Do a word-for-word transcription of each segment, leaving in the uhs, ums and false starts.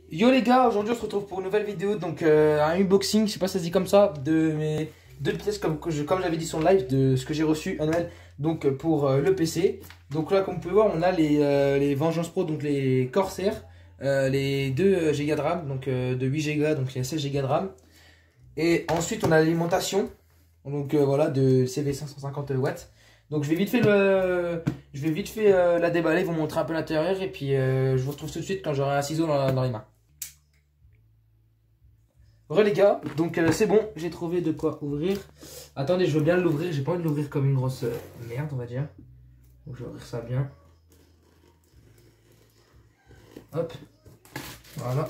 Yo les gars, aujourd'hui on se retrouve pour une nouvelle vidéo, donc euh, un unboxing, je sais pas si ça se dit comme ça, de mes deux pièces comme, comme j'avais dit sur le live, de ce que j'ai reçu à Noël, donc pour euh, le P C. Donc là comme vous pouvez voir, on a les, euh, les Vengeance Pro, donc les Corsair, euh, les deux giga de RAM, donc euh, de huit giga, donc il y a seize giga de RAM. Et ensuite on a l'alimentation, donc euh, voilà, de C V cinq cent cinquante watts. Donc je vais vite fait le, je vais vite fait euh, la déballer, vous montrer un peu l'intérieur et puis euh, je vous retrouve tout de suite quand j'aurai un ciseau dans, dans les mains. Re les gars, donc euh, c'est bon, j'ai trouvé de quoi ouvrir. Attendez, je veux bien l'ouvrir, j'ai pas envie de l'ouvrir comme une grosse euh, merde on va dire. Donc je vais ouvrir ça bien. Hop, voilà.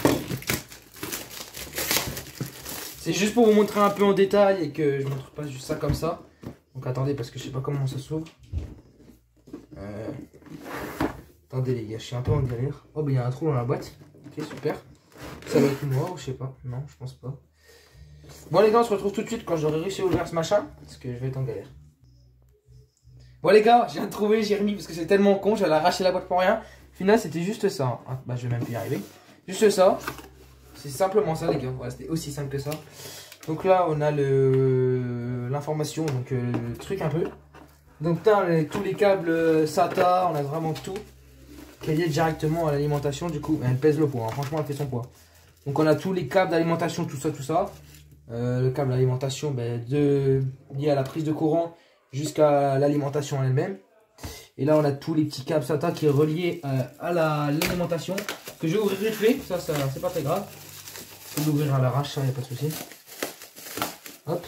C'est juste pour vous montrer un peu en détail et que je ne montre pas juste ça comme ça. Donc attendez parce que je sais pas comment ça s'ouvre. Euh... Attendez les gars, je suis un peu en galère. Oh bah il y a un trou dans la boîte. Ok super. Ça va être moi ou je sais pas. Non je pense pas. Bon les gars on se retrouve tout de suite quand j'aurai réussi à ouvrir ce machin. Parce que je vais être en galère. Bon les gars, je viens de trouver, j'ai remis parce que c'est tellement con, j'allais arracher la boîte pour rien. Au final c'était juste ça. Ah, bah je vais même plus y arriver. Juste ça. C'est simplement ça les gars. Voilà, c'était aussi simple que ça. Donc là on a le l'information, donc euh, le truc un peu. Donc là on a tous les câbles SATA, on a vraiment tout qui est lié directement à l'alimentation. Du coup elle pèse le poids, hein. Franchement elle fait son poids. Donc on a tous les câbles d'alimentation, tout ça, tout ça. Euh, le câble d'alimentation ben, de, lié à la prise de courant jusqu'à l'alimentation en elle-même. Et là on a tous les petits câbles SATA qui est relié euh, à l'alimentation. Que je vais ouvrir vite fait, ça, ça c'est pas très grave. Je peux l'ouvrir à l'arrache, ça y a pas de souci. Hop.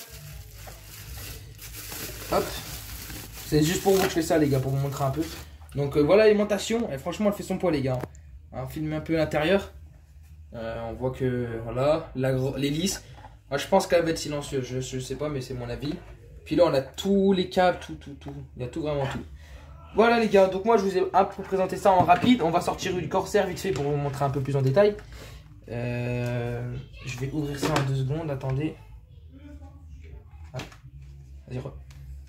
Hop. C'est juste pour vous que je fais ça les gars, pour vous montrer un peu. Donc euh, voilà l'alimentation, et franchement elle fait son poids les gars. On filme un peu l'intérieur. Euh, on voit que voilà, l'hélice. Moi je pense qu'elle va être silencieuse, je, je sais pas mais c'est mon avis. Puis là on a tous les câbles, tout, tout, tout. Il y a tout, vraiment tout. Voilà les gars, donc moi je vous ai un peu présenté ça en rapide. On va sortir une Corsair vite fait pour vous montrer un peu plus en détail. Euh, je vais ouvrir ça en deux secondes, attendez. Ah. Vas-y, re.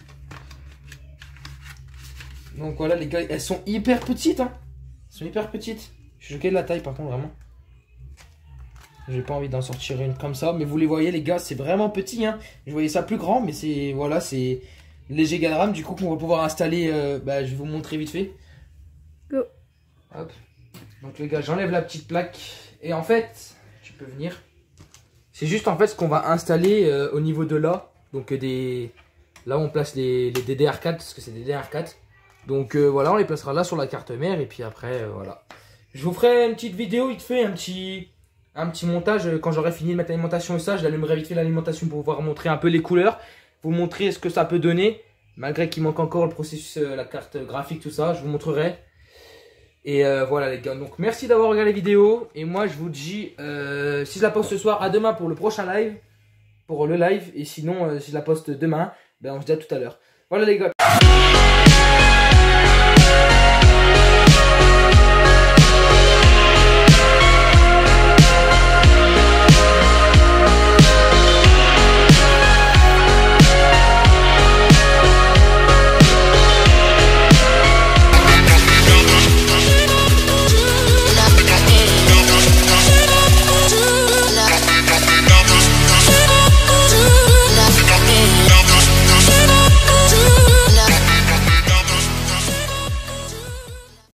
Donc voilà les gars, elles sont hyper petites hein. Elles sont hyper petites. Je suis choqué de la taille par contre vraiment. J'ai pas envie d'en sortir une comme ça, mais vous les voyez les gars, c'est vraiment petit hein. Je voyais ça plus grand, mais c'est voilà, c'est les giga de RAM du coup qu'on va pouvoir installer. Euh, bah, je vais vous montrer vite fait. Go. Hop. Donc les gars, j'enlève la petite plaque et en fait, tu peux venir. C'est juste en fait ce qu'on va installer euh, au niveau de là, donc euh, des là on place les, les D D R quatre parce que c'est des D D R quatre. Donc euh, voilà, on les placera là sur la carte mère et puis après euh, voilà. Je vous ferai une petite vidéo vite fait, un petit un petit montage quand j'aurai fini de mettre l'alimentation et ça, je l'allumerai vite fait l'alimentation pour pouvoir montrer un peu les couleurs, vous montrer ce que ça peut donner, malgré qu'il manque encore le processus, euh, la carte graphique, tout ça, je vous montrerai. Et euh, voilà les gars, donc merci d'avoir regardé la vidéo, et moi je vous dis, euh, si je la poste ce soir, à demain pour le prochain live, pour le live, et sinon euh, si je la poste demain, ben on se dit à tout à l'heure. Voilà les gars.